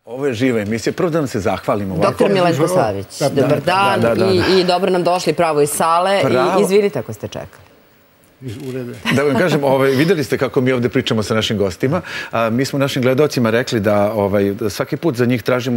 Ovo je živa emisija. Prvo da nam se zahvalimo. Doktor Milenko Savić, dobar dan i dobro nam došli pravo iz sale i izvinite ako ste čekali. Da vam kažem, vidjeli ste kako mi ovdje pričamo sa našim gostima. Mi smo našim gledalcima rekli da svaki put za njih tražimo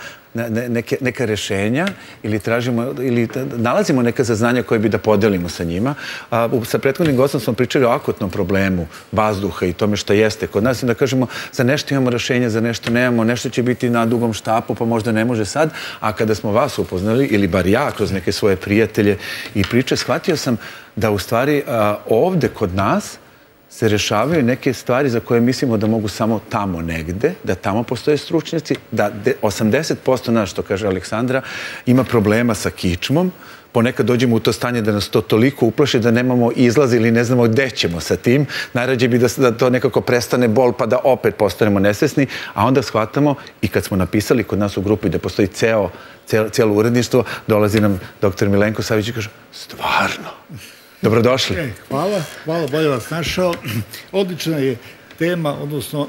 neka rješenja ili nalazimo neka saznanja koje bi da podelimo sa njima. Sa prethodnim gostom smo pričali o akutnom problemu vazduha i tome što jeste kod nas i da kažemo za nešto imamo rješenje, za nešto nemamo, nešto će biti na dugom štapu pa možda ne može sad. A kada smo vas upoznali, ili bar ja kroz neke svoje prijatelje i priče, shvatio sam da u stvari ovdje kod nas se rješavaju neke stvari za koje mislimo da mogu samo tamo negde, da tamo postoje stručnjaci, da 80% nas, što kaže Aleksandra, ima problema sa kičmom. Ponekad dođemo u to stanje da nas to toliko uplaši da nemamo izlaz ili ne znamo gde ćemo sa tim. Najrađe bi da to nekako prestane bol pa da opet postanemo nesvesni, a onda shvatamo i kad smo napisali kod nas u grupi da postoji cijelo uredništvo, dolazi nam doktor Milenko Savić i kaže, stvarno, dobrodošli. Hvala, bolje vas našao. Odlična je tema, odnosno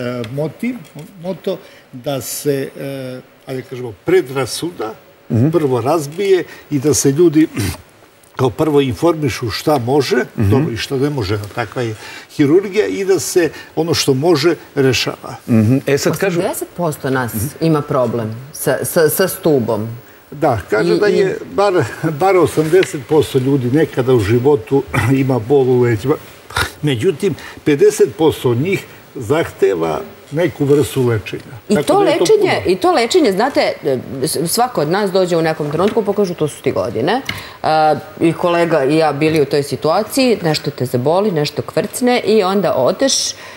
moto da se, ajde kažemo, predrasuda prvo razbije i da se ljudi kao prvo informišu šta može dobro i šta ne može, takva je hirurgija, i da se ono što može rešava. 80% nas ima problem sa stubom. Da, kaže da je bar 80% ljudi nekada u životu ima bol u leđima. Međutim, 50% od njih zahteva neku vrstu lečenja. I to lečenje, znate, svako od nas dođe u nekom trenutku pa kažu to su ti godine. I kolega i ja bili u toj situaciji, nešto te zaboli, nešto kvrcne i onda odeš,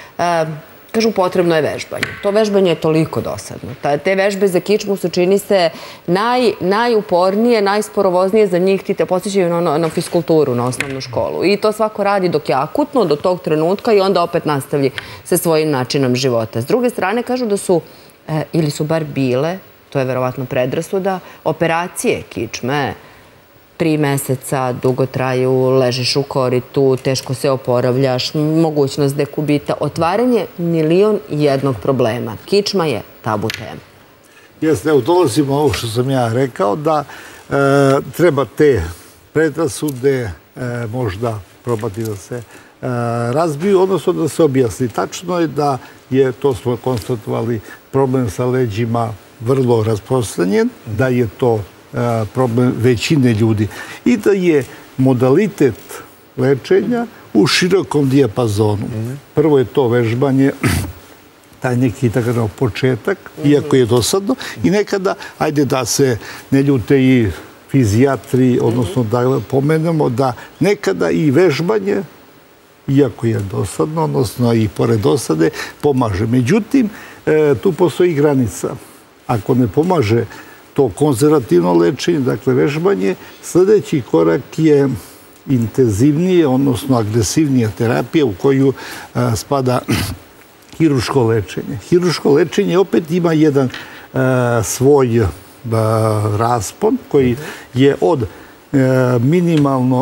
kažu potrebno je vežbanje. To vežbanje je toliko dosadno. Te vežbe za kičmu su, čini se, najupornije, najsporovoznije za njih, ti te podsjećaju na fiskulturu, na osnovnu školu. I to svako radi dok je akutno, do tog trenutka, i onda opet nastavi sa svojim načinom života. S druge strane, kažu da su, ili su bar bile, to je verovatno predrasuda, operacije kičme, 3 meseca, dugo traju, ležiš u koritu, teško se oporavljaš, mogućnost dekubita, otvaranje 1.000.001 problema. Kičma je tabu tema. Jeste, evo, dolazimo ovo što sam ja rekao, da treba te predrasude možda probati da se razbiju, odnosno da se objasni. Tačno je da je, to smo konstatovali, problem sa leđima vrlo rasprostranjen, da je to problem većine ljudi i da je modalitet lečenja u širokom dijapazonu. Prvo je to vežbanje, taj neki početak, iako je dosadno, i nekada, ajde da se ne ljute i fizijatri, odnosno da pomenemo da nekada i vežbanje, iako je dosadno, odnosno i pored dosade, pomaže. Međutim, tu postoji granica. Ako ne pomaže to konzervativno lečenje, dakle vežbanje, sljedeći korak je intenzivnije, odnosno agresivnija terapija u koju spada hiruško lečenje. Hiruško lečenje opet ima jedan svoj raspon koji je od minimalno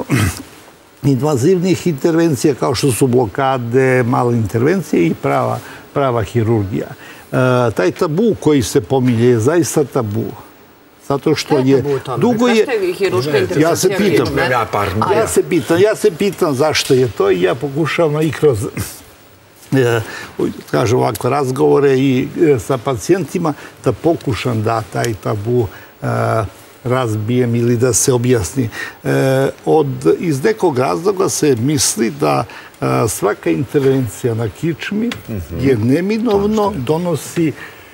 invazivnih intervencija kao što su blokade, male intervencije i prava hirurgija. Taj tabu koji se pominje je zaista tabu. Zato što je dugo je... Ja se pitam zašto je to i ja pokušavam i kroz kažem ovako razgovore i sa pacijentima da pokušam da taj tabu razbijem ili da se objasni. Iz nekog razloga se misli da svaka intervencija na kičmi je neminovno donosi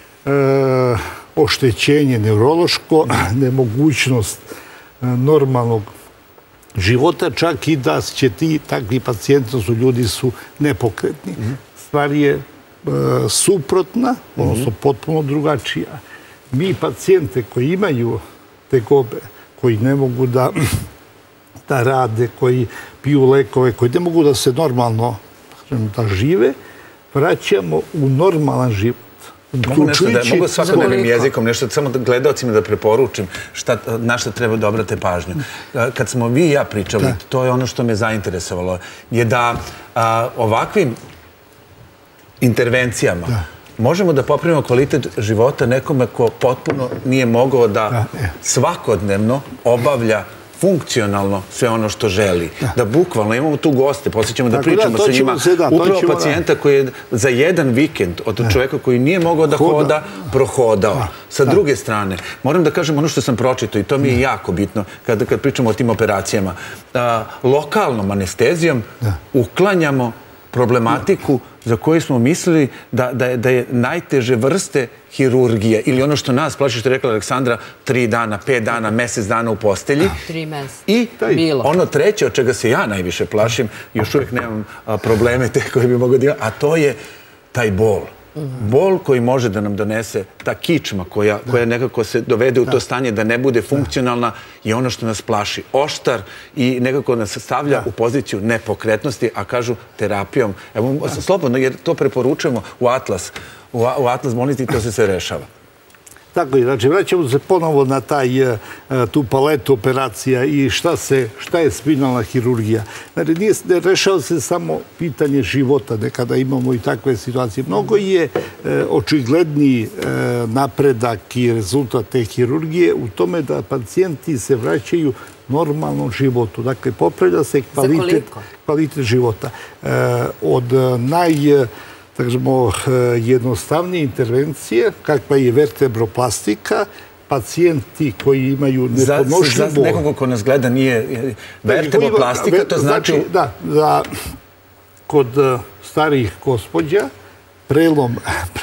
oštećenje neurološko, nemogućnost normalnog života, čak i da će takvi pacijenti, su ljudi su nepokretni. Stvar je suprotna, odnosno potpuno drugačija. Mi pacijente koji imaju tegobe, koji ne mogu da rade, koji piju lekove, koji ne mogu da se normalno da žive, vraćamo u normalan život. Mogu svakodnevnim jezikom nešto, samo gledalcima da preporučim na što treba da obrate pažnju. Kad smo vi i ja pričali, to je ono što me zainteresovalo, je da ovakvim intervencijama možemo da popravimo kvalitet života nekome ko potpuno nije mogao da svakodnevno obavlja funkcionalno sve ono što želi. Da bukvalno imamo tu goste, posjećamo da pričamo sa njima. Upravo pacijenta koji je za jedan vikend od čoveka koji nije mogao da hoda, prohodao. Sa druge strane, moram da kažem ono što sam pročitao i to mi je jako bitno kad pričamo o tim operacijama. Lokalnom anestezijom uklanjamo problematiku za koju smo mislili da je najteže vrste hirurgije ili ono što nas plaši, što je rekla Aleksandra, 3 dana, 5 dana, mesec dana u postelji. 3 meseca. I ono treće od čega se ja najviše plašim, još uvijek nemam probleme te koje bi mogo da imam, a to je taj bol. Bol koji može da nam donese ta kičma koja nekako se dovede u to stanje da ne bude funkcionalna je ono što nas plaši. Oštar i nekako nas stavlja u poziciju nepokretnosti, a kažu terapijom. Evo, slobodno, jer to preporučujemo u Atlas. U Atlas bolnici to se sve rešava. Tako je, znači vraćamo se ponovo na tu paletu operacija i šta je spinalna hirurgija. Znači, ne rešava se samo pitanje života, nekada imamo i takve situacije. Mnogo je očigledniji napredak i rezultat te hirurgije u tome da pacijenti se vraćaju normalnom životu. Dakle, popravlja se kvalitet života. Od jednostavnije intervencije, kakva je vertebroplastika, pacijenti koji imaju nepodnošljiv bol. Za nekoga ko nas gleda nije vertebroplastika, to znači... Da, kod starijih gospođa, prelom,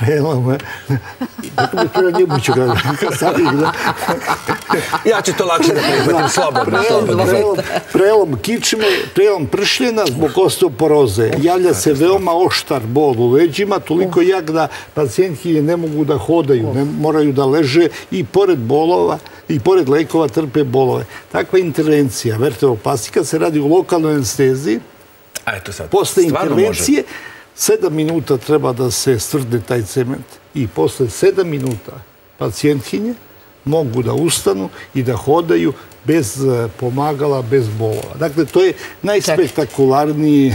ja ću to lakše da prihvatim, slobodno. Prelom kičme, prelom pršljena zbog osteoporoze. Javlja se veoma oštar bol u leđima, toliko jak da pacijentkinje ne mogu da hodaju, ne moraju da leže i pored bolova i pored lekova trpe bolove. Takva intervencija, vertebroplastika, se radi u lokalnoj anesteziji. Posle intervencije 7 minuta treba da se stvrdne taj cement i posle 7 minuta pacijentkinje mogu da ustanu i da hodaju bez pomagala, bez bolova. Dakle, to je najspektakularniji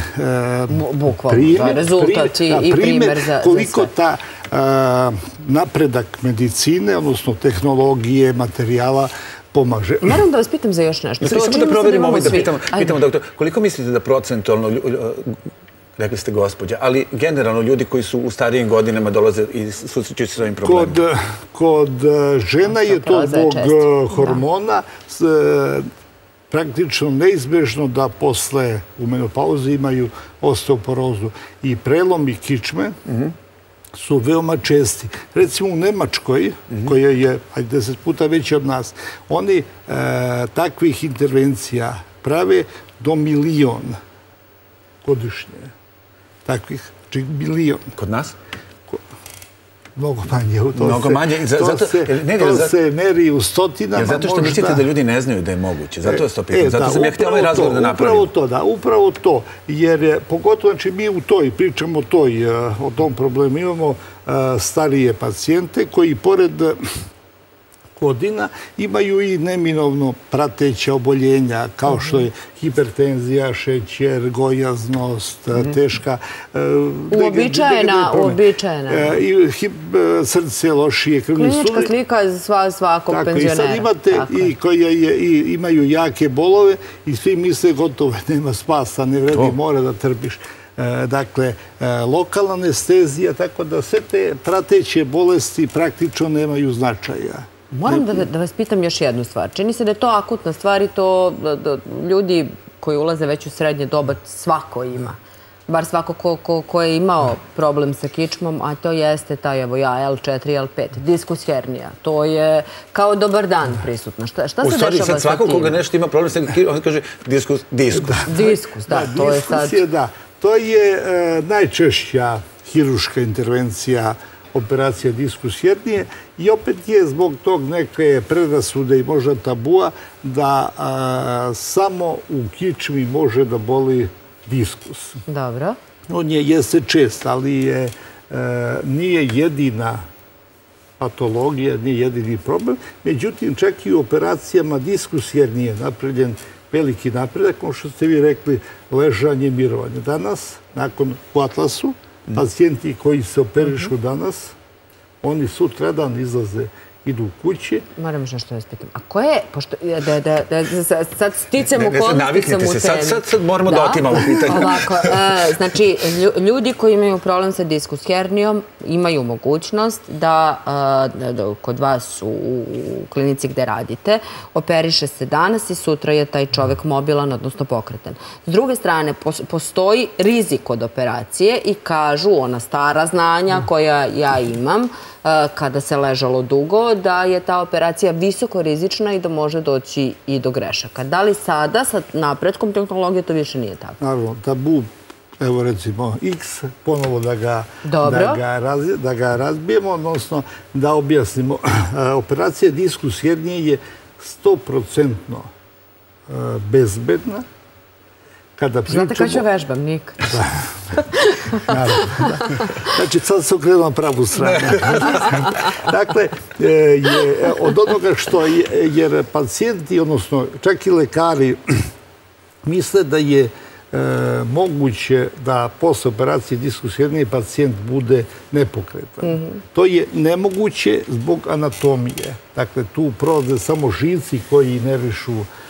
primjer koliko ta napredak medicine, odnosno tehnologije, materijala pomaže. Moram da vas pitam za još nešto. Samo da proverimo ovo i da pitamo doktor, koliko mislite da procentualno, rekli ste gospođa, ali generalno ljudi koji su u starijim godinama dolaze i susrećuju se s ovim problemima? Kod žena je to zbog hormona praktično neizbežno da posle u menopauzi imaju osteoporozu i prelom i kičme su veoma česti. Recimo u Nemačkoj, koja je 10 puta veća od nas, oni takvih intervencija prave do 1.000.000 godišnje. Takvih, čak 1.000.000. Kod nas? Mnogo manje. Mnogo manje. To se meri u stotinama. Zato što mislite da ljudi ne znaju da je moguće. Zato vas to pitam. Zato sam ja htio ovaj razgovor da napravim. Upravo to. Jer pogotovo, znači mi u toj, pričamo o tom problemu, imamo starije pacijente koji pored godina imaju i neminovno prateća oboljenja kao što je hipertenzija, šećer, gojaznost, teška... Uobičajena. Srce, lošije, krvni sudovi. Klinička slika svakog penzionera. I sad imate i koji imaju jake bolove i svi misle gotovo, nema spasa, ne vredi, mora da trpiš. Dakle, lokalna anestezija, tako da sve te prateće bolesti praktično nemaju značaja. Moram da vas pitam još jednu stvar. Čini se da je to akutna stvar i to ljudi koji ulaze već u srednje doba svako ima. Bar svako ko je imao problem sa kičmom, a to jeste taj, evo ja, L4, L5, diskus hernija. To je kao dobar dan prisutno. Šta se dešava sa tim? U stvari, sad svako koga nešto ima problem sa kičmom, on kaže diskus. Diskus, da. To je najčešća hiruška intervencija, operacija diskus hernije i opet je zbog tog neke predrasude i možda tabua da samo u kičmi može da boli diskus. Dobro. On jeste čest, ali nije jedina patologija, nije jedini problem. Međutim, čak i u operacijama diskus hernije napravljen veliki napredak, kao što ste vi rekli, ležanje, mirovanje. Danas, nakon u Atlasu, pacijenti koji se operišu danas, oni sutradan izlaze, idu kući. Moram još nešto da vas pitam. A ko je, pošto, sad sticam okolnosti, naviknite se, sad moramo da otimamo pitanje. Ovako, znači, ljudi koji imaju problem sa diskus hernijom imaju mogućnost da kod vas u klinici gde radite, operiše se danas i sutra je taj čovek mobilan, odnosno pokretan. S druge strane, postoji rizik od operacije i kažu ona stara znanja koja ja imam, kada se ležalo dugo, da je ta operacija visoko rizična i da može doći i do grešaka. Da li sada, sa napretkom tehnologije, to više nije tako? Naravno, tabu, evo recimo X, ponovo da ga razbijemo, odnosno da objasnimo. Operacija diskus hernije je 100% bezbedna. Znate kada ću vežbam? Nikad. Znači, sad se okrenuo na pravu stranu. Dakle, od onoga što je, jer pacijenti, odnosno čak i lekari, misle da je moguće da posle operacije diskus hernije pacijent bude nepokretan. To je nemoguće zbog anatomije. Dakle, tu prolaze samo živci koji nerišu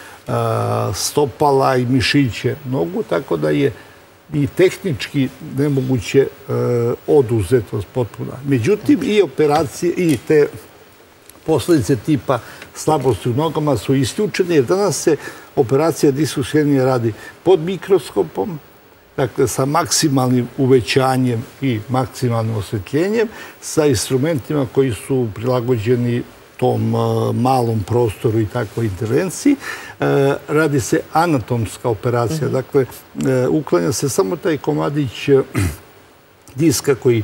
stopala i mišiće nogu, tako da je i tehnički nemoguće oduzetost potpuna. Međutim, i operacije i te posljedice tipa slabosti u nogama su isključene, jer danas se operacija diskus hernije radi pod mikroskopom, dakle sa maksimalnim uvećanjem i maksimalnim osvetljenjem, sa instrumentima koji su prilagođeni tom malom prostoru i takvoj intervenciji. Radi se anatomska operacija. Dakle, uklanja se samo taj komadić diska koji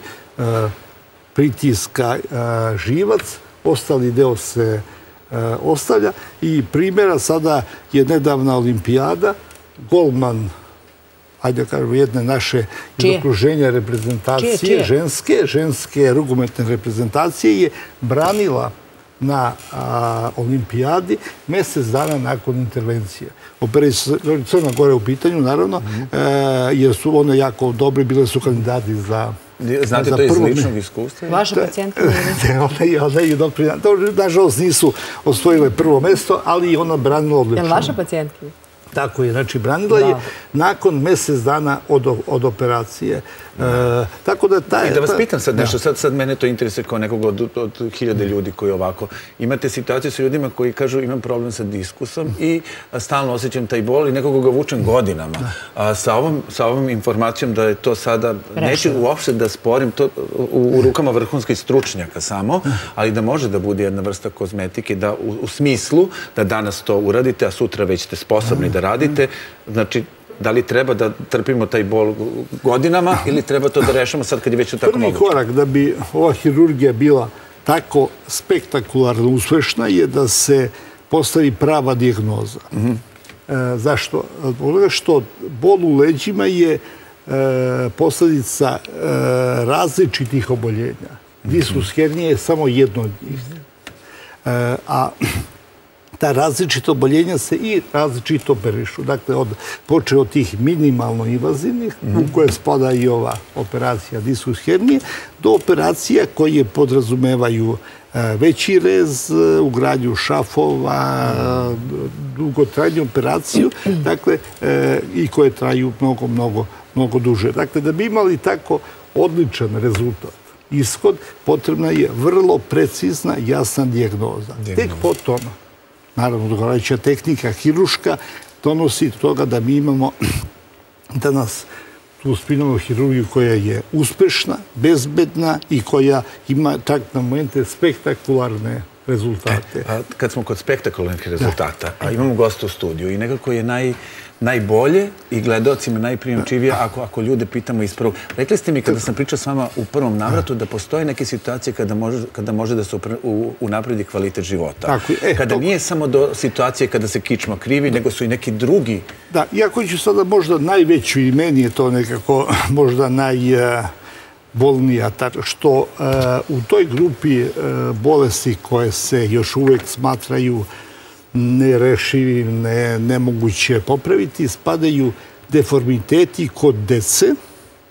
pritiska živac, ostali deo se ostavlja. I primjera sada je nedavna olimpijada, golman, ajde da kažemo, jedne naše iz okruženja reprezentacije, ženske rukometne reprezentacije je branila na olimpijadi mjesec dana nakon intervencije. Operacija Crna Gora u pitanju, naravno, jer su one jako dobre, bile su kandidati za Znate to iz ličnog iskustva? Vaša pacijentka? Ona je doktorina. Nažalost nisu osvojile prvo mesto, ali i ona branila odlično. Je li vaša pacijentka? Tako je, znači branila je nakon mjesec dana od operacije. Tako da taj... I da vas pitam sad nešto, sad mene to interesuje kao nekog od hiljade ljudi koji ovako. Imate situaciju sa ljudima koji kažu imam problem sa diskusom i stalno osjećam taj bol i nekoga ga vučem godinama. Sa ovom informacijom da je to sada, neću uopšte da sporim to u rukama vrhunskih stručnjaka samo, ali da može da bude jedna vrsta kozmetike, da u smislu da danas to uradite, a sutra već ste sposobni da radite, znači da li treba da trpimo taj bol godinama ili treba to da rešamo sad kad je već tako moguće? Prvi korak da bi ova hirurgija bila tako spektakularno uspešna je da se postavi prava dijagnoza. Zašto? Zbog što bol u leđima je posljedica različitih oboljenja. Diskus hernije je samo jedno od njih. A ta različita oboljenja se i različito operišu. Dakle, počeo od tih minimalno invazivnih, u koje spada i ova operacija diskus hernije, do operacija koje podrazumevaju veći rez, ugradnju šafova, dugotrajnu operaciju, dakle, i koje traju mnogo duže. Dakle, da bi imali tako odličan rezultat, ishod, potrebna je vrlo precizna, jasna dijagnoza. Tek potom, naravno, odgovarajuća tehnika hiruška donosi do toga da mi imamo danas tu spinalnu hirurgiju koja je uspešna, bezbedna i koja ima čak na momente spektakularne rezultate. Kad smo kod spektakularnih rezultata, a imamo gosta u studiju i nekako je najbolje i gledalcima najprijemčivije ako ljude pitamo iz prvog. Rekli ste mi kada sam pričao s vama u prvom navratu da postoje neke situacije kada može da se unapredi kvalitet života. Kada nije samo do situacije kada se kičma krivi, nego su i neki drugi. Da, iako ću sada možda najveću i meni je to nekako možda najbolnija, što u toj grupi bolesti koje se još uvek smatraju nerešivim, nemoguće popraviti, spadaju deformiteti kod dece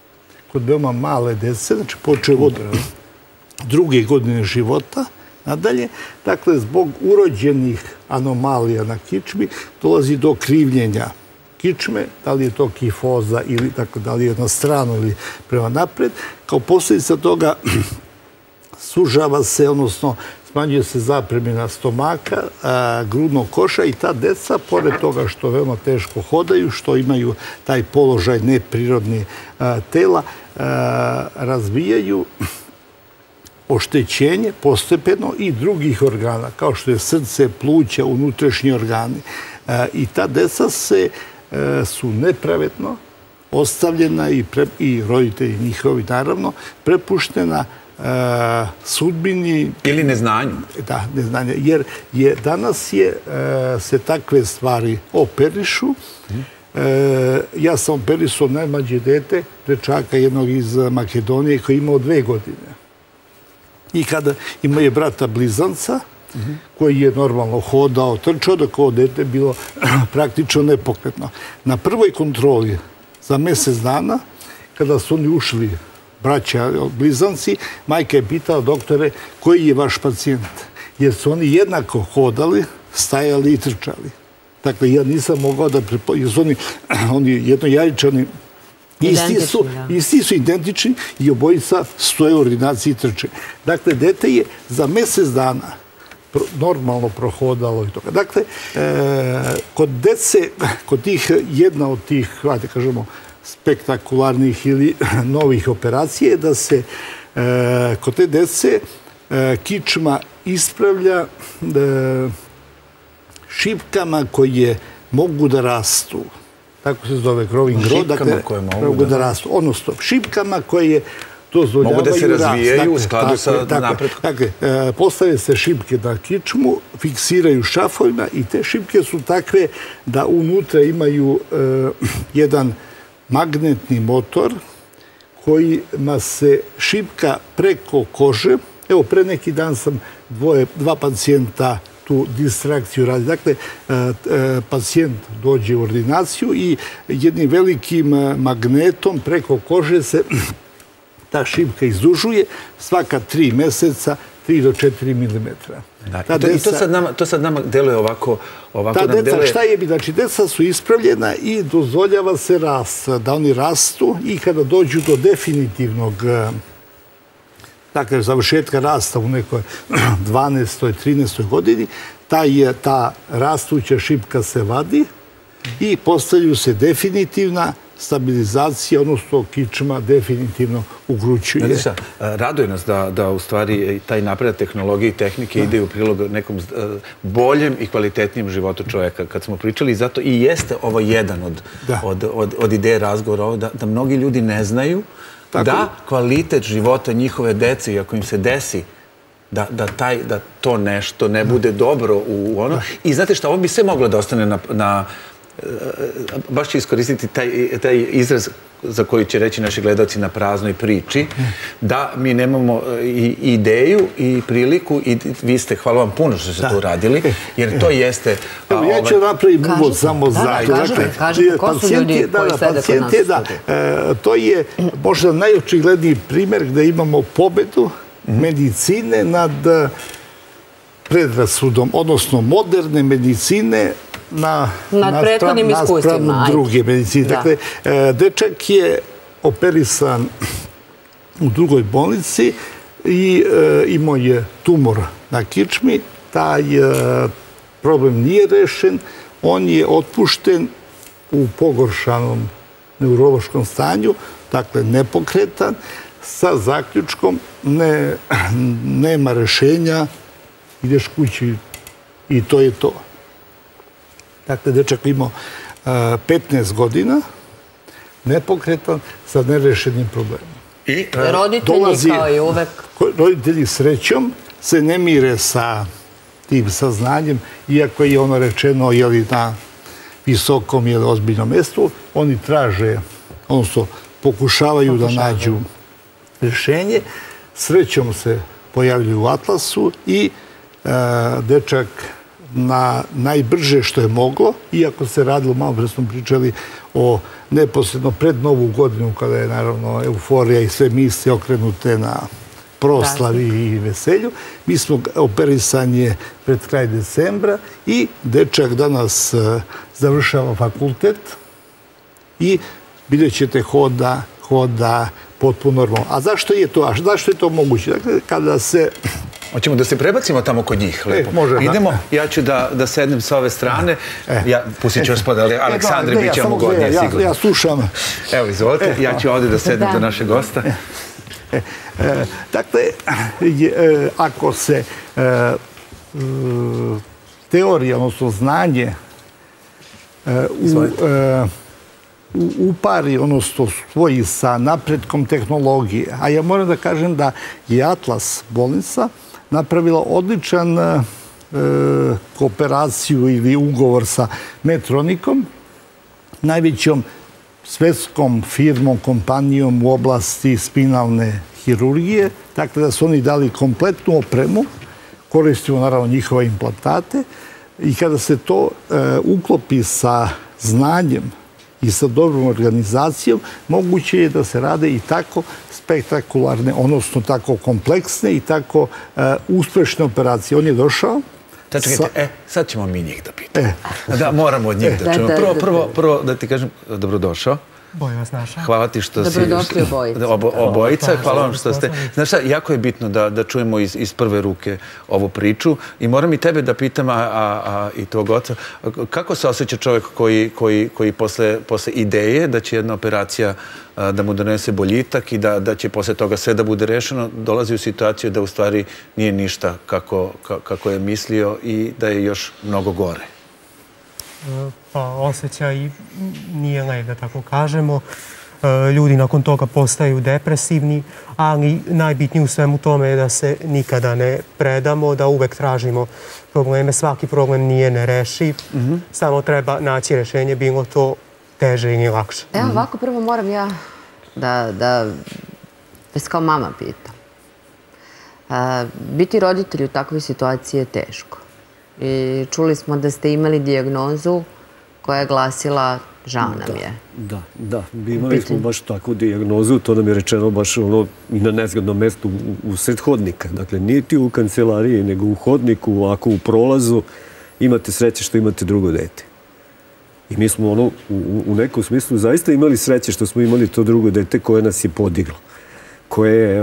kod veoma male dece, znači počeo od 2. godine života, nadalje, dakle, zbog urođenih anomalija na kičmi dolazi do krivljenja kičme, da li je to kifoza ili tako da li je na stranu ili prema napred. Kao posljedica toga sužava se, odnosno smanjuje se zapremina stomaka, grudnog koša i ta deca, pored toga što veoma teško hodaju, što imaju taj položaj neprirodni tela, razvijaju oštećenje postepeno i drugih organa, kao što je srce, pluća, unutrašnji organi. I ta deca su nepravedno ostavljena i roditelji njihovi, naravno, prepuštena sudbini... Ili neznanju. Da, neznanje. Jer danas se takve stvari operišu. Ja sam operisao najmlađe dete, dečaka jednog iz Makedonije koji je imao 2 godine. I kada imao je brata blizanca, koji je normalno hodao, trčao, dok ovo dete bilo praktično nepokretno. Na prvoj kontroli za mjesec dana, kada su oni ušli, braća blizanci, majka je pitala doktore koji je vaš pacijent. Jer su oni jednako hodali, stajali i trčali. Dakle, ja nisam mogao da prepoznam, jer su oni jednojajčani, isti su identični i obojica stoje u ordinaciji i trče. Dakle, dete je za mjesec dana normalno prohodalo i toga. Dakle, kod dece, kod tih, jedna od tih, hajde kažemo, spektakularnih ili novih operacija je da se kod te dece kičma ispravlja šipkama koje mogu da rastu. Tako se zove growing growth. Šipkama koje mogu da rastu. Odnosno, šipkama koje dozvoljavaju mogu da se razvijaju rast. u skladu sa napretkom. Dakle, postave se šipke na kičmu, fiksiraju šafovima i te šipke su takve da unutra imaju jedan magnetni motor kojima se šipka preko kože. Evo, pre neki dan sam 2 pacijenta tu distrakciju radi. Dakle, pacijent dođe u ordinaciju i jednim velikim magnetom preko kože se ta šipka izdužuje svaka 3 mjeseca, 3 do 4 milimetra. I to sad nama deluje ovako ta deca, šta je bi? Znači, deca su ispravljena i dozvoljava se rast, da oni rastu i kada dođu do definitivnog dakle, završetka rasta u nekoj 12. 13. godini, ta rastuća šipka se vadi i postavljaju se definitivna stabilizacija, odnosno kičma definitivno ugrućuje. Raduje nas da u stvari taj napredak tehnologije i tehnike ide u prilog nekom boljem i kvalitetnijem životu čovjeka. Kad smo pričali, zato i jeste ovo jedan od ideje razgovora, da mnogi ljudi ne znaju da kvalitet života njihove dece, i ako im se desi da to nešto ne bude dobro u ono. I znate šta, ovo bi sve moglo da ostane na baš će iskoristiti taj izraz za koji će reći naši gledalci na praznoj priči, da mi nemamo i ideju i priliku i vi ste, hvala vam puno što ste to uradili, jer to jeste... Ja ću napraviti uvod samo za... Kažete, ko su ljudi koji sede kod nas u studiju? To je možda najočigledniji primjer gde imamo pobedu medicine nad predrasudom, odnosno moderne medicine nad prethodnim iskustvima. Druge medicine. Dakle, dečak je operisan u drugoj bolnici i imao je tumor na kičmi. Taj problem nije rešen. On je otpušten u pogoršanom neurološkom stanju, dakle nepokretan, sa zaključkom nema rešenja, ideš kući i to je to. Dakle, dečak imao 15 godina, nepokretan, sa nerešenim problemom. I roditelji kao i uvek... Roditelji srećom se ne mire sa tim saznanjem, iako je ono rečeno na visokom ili ozbiljnom mjestu, oni traže, odnosno pokušavaju da nađu rešenje. Srećom se pojavljuju u Atlasu i dečak na najbrže što je moglo, iako se radilo, malo pre smo pričali o neposredno pred Novu godinu, kada je naravno euforija i sve misle okrenute na proslavi i veselju. Mi smo operisanje pred kraj decembra i dečak danas završava fakultet i vidjet ćete hoda potpuno normalno. A zašto je to? A zašto je to moguće? Dakle, kada se... Hoćemo da se prebacimo tamo kod njih, lepo. Idemo, ja ću da sednem sa ove strane. Pustit ću vas pod Aleksandre, bit će vam ugodnije sigurno. Ja slušam. Evo, izvolite, ja ću ovdje da sednem do našeg gosta. Dakle, ako se teorija, odnosno znanje upari, odnosno spoji sa napretkom tehnologije, a ja moram da kažem da je Atlas bolnica napravila odličan kooperaciju ili ugovor sa Medtronikom, najvećom svetskom firmom, kompanijom u oblasti spinalne hirurgije, tako da su oni dali kompletnu opremu, koristimo naravno njihove implantate i kada se to uklopi sa znanjem i sa dobrom organizacijom, moguće je da se rade i tako spektakularne, odnosno tako kompleksne i tako uspešne operacije. On je došao... Čekajte, sad ćemo mi njih da pitamo. Da, moramo od njih da čujemo. Prvo da ti kažem, dobrodošao. Bolje vas našao. Hvala ti što si... Dobrodošli obojica. Obojica, hvala vam što ste... Znaš šta, jako je bitno da čujemo iz prve ruke ovu priču i moram i tebe da pitam, a i tvog oca, kako se osjeća čovjek koji posle ideje da će jedna operacija da mu donese boljitak i da će posle toga sve da bude rešeno, dolazi u situaciju da u stvari nije ništa kako je mislio i da je još mnogo gore? Pa osjećaj nije lep, da tako kažemo. Ljudi nakon toga postaju depresivni, ali najbitnije u svemu tome je da se nikada ne predamo, da uvek tražimo probleme. Svaki problem nije nerešiv, samo treba naći rešenje, bilo to teže ili lakše. Evo ovako, prvo moram ja da vas kao mama pitam. Biti roditelj u takvoj situaciji je teško. I čuli smo da ste imali dijagnozu koja je glasila žao nam je. Da. Imali smo baš takvu dijagnozu, to nam je rečeno baš i na nezgodnom mestu u sred hodnika. Dakle, nije ti u kancelariji, nego u hodniku, ovako u prolazu, imate sreće što imate drugo dete. I mi smo u nekom smislu zaista imali sreće što smo imali to drugo dete koje nas je podiglo. Koje je,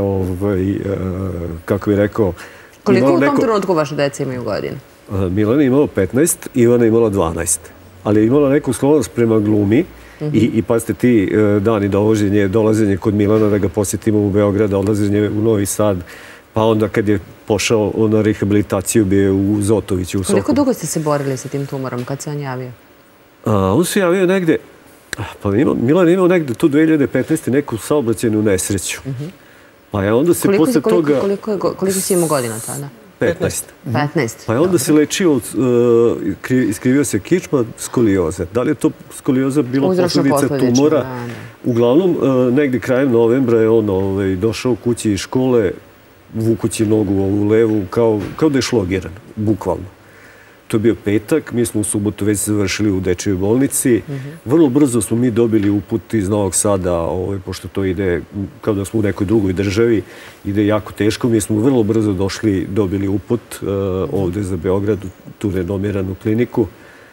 kako bih rekao... Koliko u tom trenutku vaše dece imaju godina? Milana je imala 15, Ivana je imala 12. Ali je imala neku sklonost prema glumi i pazite ti dani dolaženje kod Milana da ga posjetimo u Beograd, odlaženje u Novi Sad, pa onda kad je pošao na rehabilitaciju bio u Zotoviću u Sokobu. Koliko dugo ste se borili sa tim tumorom kad se on javio? On se javio negde, pa Milan je imao negde tu 2015. neku saobraćajnu nesreću. Pa je onda se posle toga... Koliko si imao godina tada? 15. 15. Pa je onda se lečio, iskrivio se kičma, skolioze. Da li je to skolioza bila posljedica tumora? Uglavnom, negdje krajem novembra je on došao kući iz škole, vukući nogu u levu, kao da je šlogiran, bukvalno. To je bio petak, mi smo u subotu već završili u dečjoj bolnici. Vrlo brzo smo mi dobili uput iz Novog Sada, pošto to ide kao da smo u nekoj drugoj državi, ide jako teško. Mi smo vrlo brzo dobili uput ovdje za Beograd, tu renomiranu kliniku.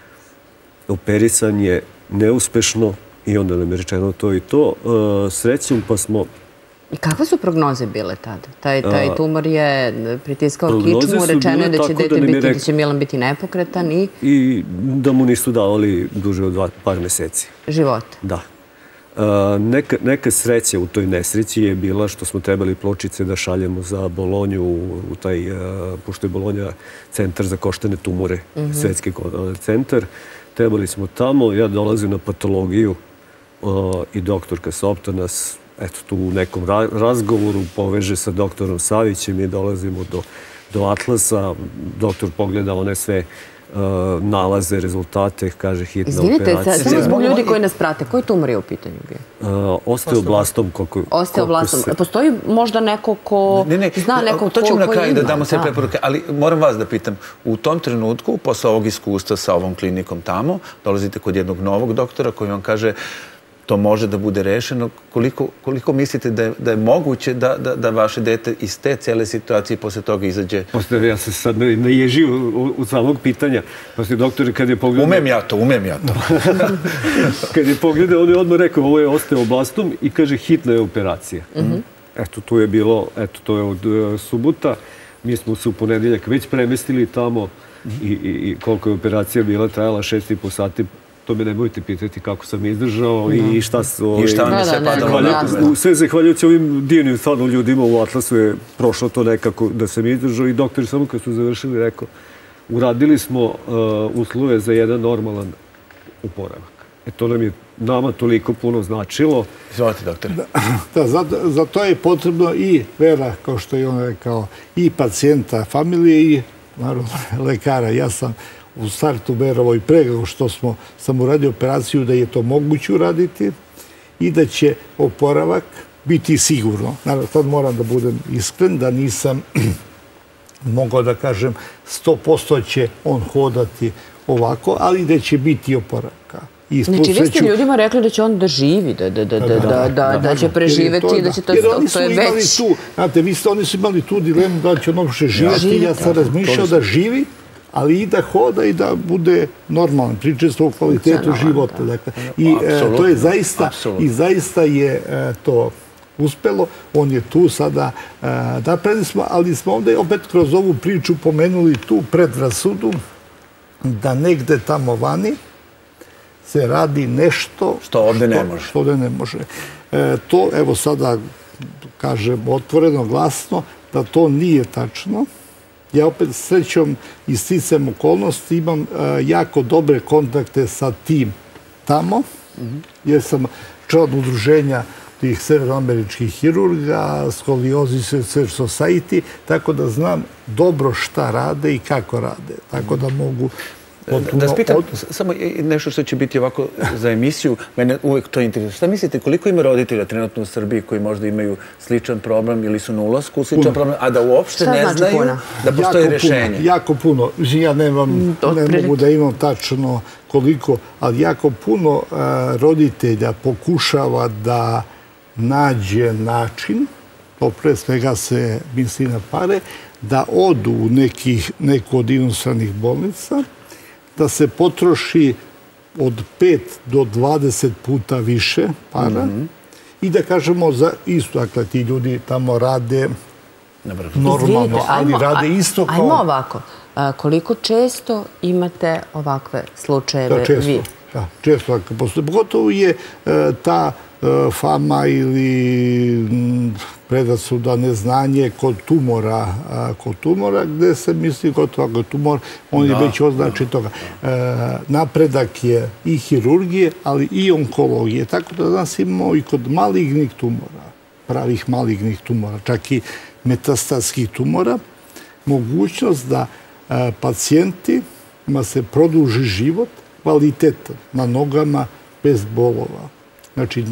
Operisan je neuspešno i onda nam je rečeno to i to. Srećom pa smo... I kakve su prognoze bile tada? Taj tumor je pritiskao kičmu, rečeno je da će Milan biti nepokretan i... I da mu nisu davali duže od par meseci. Života? Da. Neka sreća u toj nesreći je bila što smo trebali pločice da šaljemo za Bolonju, u taj, pošto je Bolonja centar za koštane tumore, svetski centar. Trebali smo tamo, ja dolazim na patologiju i doktorka Sopta nas tu u nekom razgovoru poveže sa doktorom Savićem i dolazimo do Atlasa. Doktor pogleda one sve nalaze, rezultate, kaže hitna operacija. Izvinite, samo zbog ljudi koji nas prate, koji tumor je u pitanju bio? Osteoblastom. Osteoblastom. Postoji možda neko ko zna neko ko ima? To ćemo na kraju da damo sve preporuke, ali moram vas da pitam, u tom trenutku, posle ovog iskustva sa ovom klinikom tamo, dolazite kod jednog novog doktora koji vam kaže to može da bude rešeno. Koliko mislite da je moguće da vaše dete iz te cele situacije posle toga izađe? Ja se sad naježio od samog pitanja. Poslije doktor, kad je pogledao... Umem ja to. Kad je pogledao, on je odmah rekao, ovo je osteoblastom i kaže hitna je operacija. Eto, tu je bilo, to je od subota. Mi smo se u ponedeljak već premestili tamo i koliko je operacija bila, trajala 6,5 sati. To me ne bojite pitati kako sam izdržao i šta su... I šta vam je sve padalo? Sve zahvaljujući ovim divnim stvarno ljudima u Atlasu je prošlo to nekako da sam izdržao i doktori samo kad su završili rekao uradili smo uslove za jedan normalan oporavak. To nam je nama toliko puno značilo. Izvolite, doktore. Za to je potrebno i vera, kao što je on rekao, i pacijenta, familije i naravno lekara. Ja sam u startu verovao i pre nego što sam uradio operaciju da je to moguće uraditi i da će oporavak biti sigurno. Naravno, sad moram da budem iskren, da nisam mogao da kažem 100% će on hodati ovako, ali da će biti oporavka. Znači, vi ste ljudima rekli da će on da živi, da će preživeti, da će to... Jer oni su imali tu, znate, oni su imali tu dilemu da će on uopšte živjeti. Ja sam razmišljao da živi, ali i da hoda i da bude normalan. Pričestvo o kvalitetu života. I to je zaista, i zaista je to uspelo. On je tu sada, napravili smo, ali smo ovdje opet kroz ovu priču pomenuli tu predrasudu da negde tamo vani se radi nešto što ovdje ne može. Što ovdje ne može. To, evo sada kažem otvoreno, glasno, da to nije tačno. Ja opet srećom i sticajem okolnosti imam jako dobre kontakte sa tim tamo, jer sam član udruženja tih severnoameričkih hirurga, Scoliosis Research Society, tako da znam dobro šta rade i kako rade. Tako da mogu... Da spitam samo nešto što će biti ovako za emisiju, mene uvek to interesuje. Šta mislite, koliko ima roditelja trenutno u Srbiji koji možda imaju sličan problem ili su na ulasku u sličan problem, a da uopšte ne znaju da postoji rešenje? Jako puno. Ja ne mogu da imam tačno koliko, ali jako puno roditelja pokušava da nađe način, to pre svega se misli na pare, da odu u neku od inostranih bolnica, da se potroši od 5 do 20 puta više para i da kažemo za isto, dakle, ti ljudi tamo rade normalno, ali rade isto kao... Ajmo ovako, koliko često imate ovakve slučajeve vi? Da, često. Pogotovo je ta fama ili predrasuda, neznanje kod tumora, gde se misli gotovo ako je tumor, on je već označen toga. Napredak je i hirurgije, ali i onkologije. Tako da danas imamo i kod malignih tumora, pravih malignih tumora, čak i metastatskih tumora, mogućnost da pacijentima se produži život kvalitetan, na nogama, bez bolova. Znači,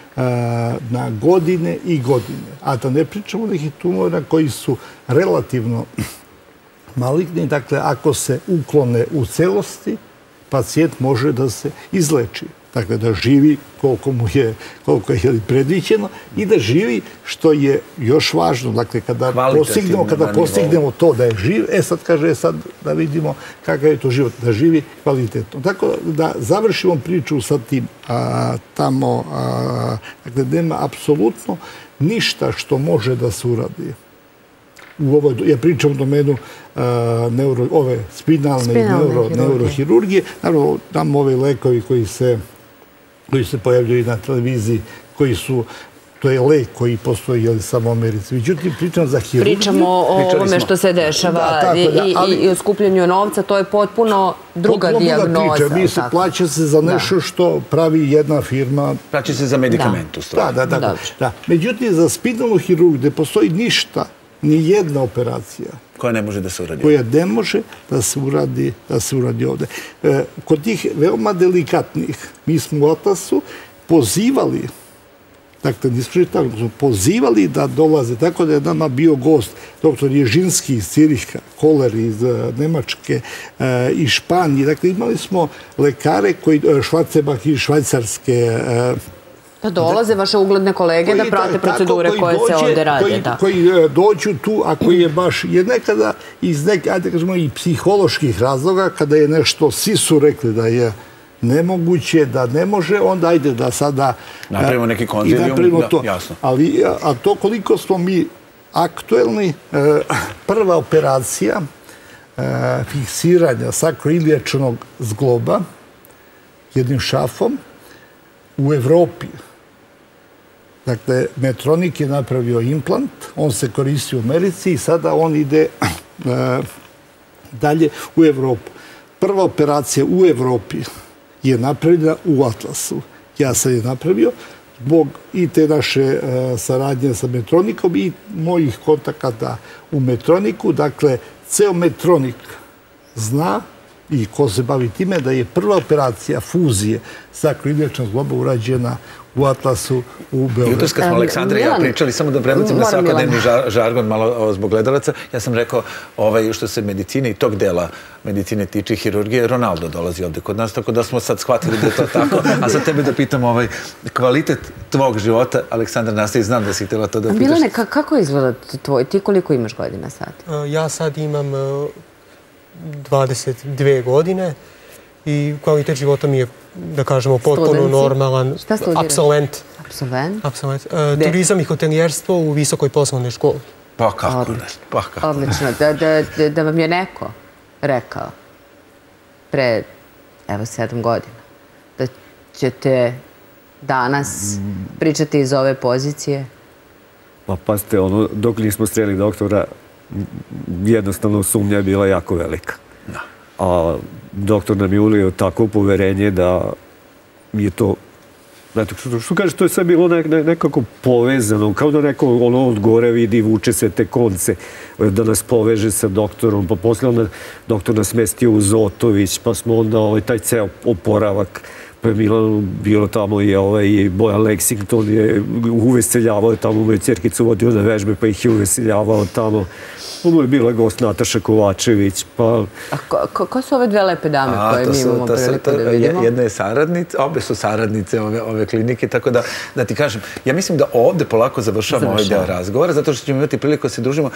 na godine i godine. A da ne pričamo o nekih tumora koji su relativno maligni. Dakle, ako se uklone u celosti, pacijent može da se izleči. Dakle, da živi koliko je predviđeno i da živi, što je još važno. Dakle, kada postignemo to da je živ, sad kaže, sad da vidimo kakav je to život, da živi kvalitetno. Tako da završimo priču sa tim tamo, dakle, nema apsolutno ništa što može da se uradi. Ja pričam o domenu ove spinalne i neurohirurgije. Naravno, tamo ove lekovi koji se pojavljaju na televiziji, koji su, to je lek koji postoji samo u Americi. Međutim, pričam za hirurgiju. Pričamo o ovome što se dešava i o skupljanju novca, to je potpuno druga dijagnoza. Mi se plaća se za nešto što pravi jedna firma. Plaća se za medikament, u stvari. Da. Međutim, za spinalnu hirurgiju gde postoji ništa, ni jedna operacija koja ne može da se uradi. Koja ne može da se uradi ovde. Kod tih veoma delikatnih, mi smo u Atlasu pozivali, dakle, nismo pozivali da dolaze, tako da je nama bio gost doktor Ježinski iz Ciriha, Koler iz Nemačke, iz Španije. Dakle, imali smo lekare Švarcebak iz Švajcarske. Da dolaze vaše ugledne kolege da prate procedure koje se ovde rade. Koji dođu tu, a koji je baš, jer nekada iz i psiholoških razloga, kada je nešto, svi su rekli da je nemoguće, da ne može, onda ajde da sada napravimo neki konzilijum, jasno. A to koliko smo mi aktuelni, prva operacija fiksiranja sakroilijačnog zgloba jednim šafom u Evropi. Dakle, Medtronic je napravio implant, on se koristi u Americi i sada on ide dalje u Evropu. Prva operacija u Evropi je napravljena u Atlasu. Ja sam je napravio zbog i te naše saradnje sa Medtronicom i mojih kontakata u Medtronicu. Dakle, ceo Medtronic zna i ko se bavi time da je prva operacija fuzije sakroilijačnog zgloba urađena u Atlasu u Beogradu. Jutros kad smo Aleksandra i ja pričali, samo da prebacim na svakodnevni žargon malo zbog gledalaca, ja sam rekao što se medicine i tog dela medicine tiče i hirurgije, Ronaldo dolazi ovde kod nas, tako da smo sad shvatili da je to tako. A sad tebe da pitam kvalitet tvog života, Aleksandra nastavi, znam da si htjela to da pitaš. Milane, kako izgleda tvoj? Ti koliko imaš godina sad? Ja sad imam 22 godine i kvalitet života mi je, da kažemo, potpuno normalan. Šta studiraš? Apsolvent. Apsolvent? Turizam i hotelijerstvo u visokoj poslovnoj školi. Pa kako ne? Odlično. Da vam je neko rekao pre, 7 godina, da ćete danas pričati iz ove pozicije? Pa pazite, dok nismo sreli doktora, jednostavno sumnja je bila jako velika. A doktor nam je ulio tako poverenje da je to, znate, što kaže, to je sve bilo nekako povezano, kao da neko od gore vidi, vuče se te konce, da nas poveže sa doktorom, pa posle doktor nas mestio u Zotović, pa smo onda taj ceo oporavak, pa je bilo tamo i Bojan Lexington je uveseljavao tamo, moju ćerkicu vodio na vežbe, pa ih je uveseljavao tamo. Ono je bila gost Nataša Kovačević, pa... A ko su ove dve lepe dame koje mi imamo priliku da vidimo? Jedna je saradnica, obe su saradnice ove klinike, tako da ti kažem, ja mislim da ovde polako završavamo ovaj deo razgovora, zato što ćemo imati priliku da se družimo.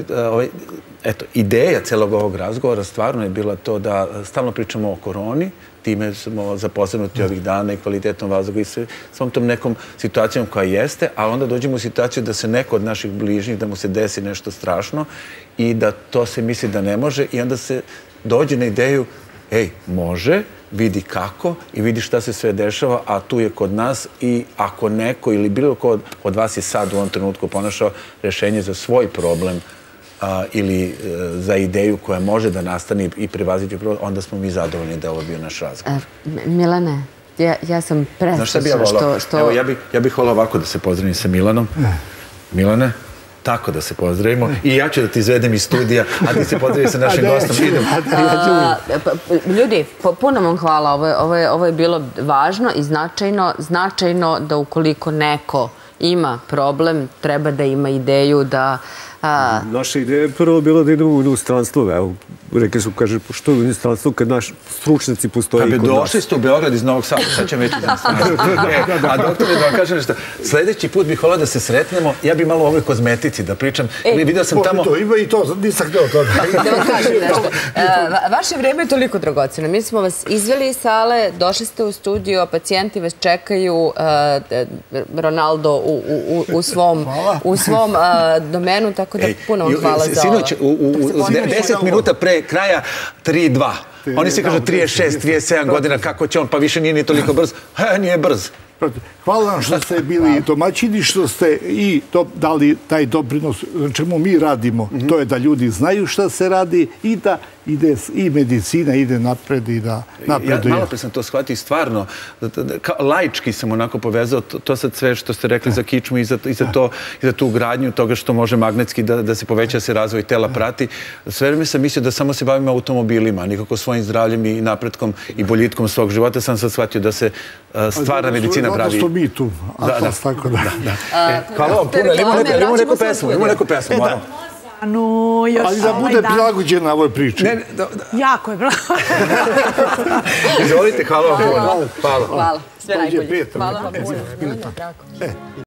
Eto, ideja celog ovog razgovora stvarno je bila to da stalno pričamo o koroni, time smo zaposlenuti ovih dana i kvalitetnom vazduha i svom tom nekom situacijom koja jeste, a onda dođemo u situaciju da se neko od naših bližnjih, da mu se desi nešto strašno i da to se misli da ne može i onda se dođe na ideju, može, vidi kako i vidi šta se sve dešava, a tu je kod nas i ako neko ili bilo ko od vas je sad u ovom trenutku ponašao rešenje za svoj problem ili za ideju koja može da nastane i prevaziti problem, onda smo mi zadovoljni da je ovo bio naš razgovor. Milane, ja sam presrećna što... Evo, ja bih volao ovako da se pozdravim sa Milanom. Milane, tako da se pozdravimo. I ja ću da ti izvedem iz studija, a ti se pozdravi sa našim gostom. Ljudi, puno vam hvala. Ovo je bilo važno i značajno da ukoliko neko ima problem, treba da ima ideju da... Naša ideja je prvo bila da idemo u inostranstvo. Evo, rekli su, kaže, što je u inostranstvu kad naši stručnjaci postoji i kod nas. Kad bi došli ste u Beograd iz Novog Sada, sad ćemo ići u inostranstvo. A doktore, da vam kažem nešto, sljedeći put bih volao da se sretnemo, ja bih malo o ovoj kozmetici da pričam. Vidio sam tamo... Ima i to, nisam htio to. Da vam kažem nešto. Vaše vreme je toliko dragoceno. Mi smo vas izveli iz sale, došli ste u studio, a pacijenti vas čekaju, Ronaldo u svom domenu, tako da puno vam hvala za ovo. Sinoć, 10 minuta pre kraja, 3-2. Oni se kažu 36, 37 godina, kako će on, pa više nije ni toliko brz. Nije brz. Hvala vam što ste bili domaćini, što ste i dali taj doprinos na čemu mi radimo. To je da ljudi znaju šta se radi i da ide i medicina ide napred i da napreduje. Malo pre sam to shvatio stvarno, laički sam onako povezao to sad sve što ste rekli za kičmu i za tu ugradnju toga što može magnetski da se poveća, se razvoj tela prati. Sve vreme sam mislio da samo se bavimo automobilima, nikako svojim zdravljem i napretkom i boljitkom svog života. Sam sad shvatio da se stvarna medicina pravi. Zato što mi tu, Atlas, tako da. Hvala vam puno, imamo neku pesmu, ali da bude prilagođena ovoj priči. Jako je prilagođena. Izvolite, hvala vam puno. Hvala. Sve najbolje. Hvala vam puno.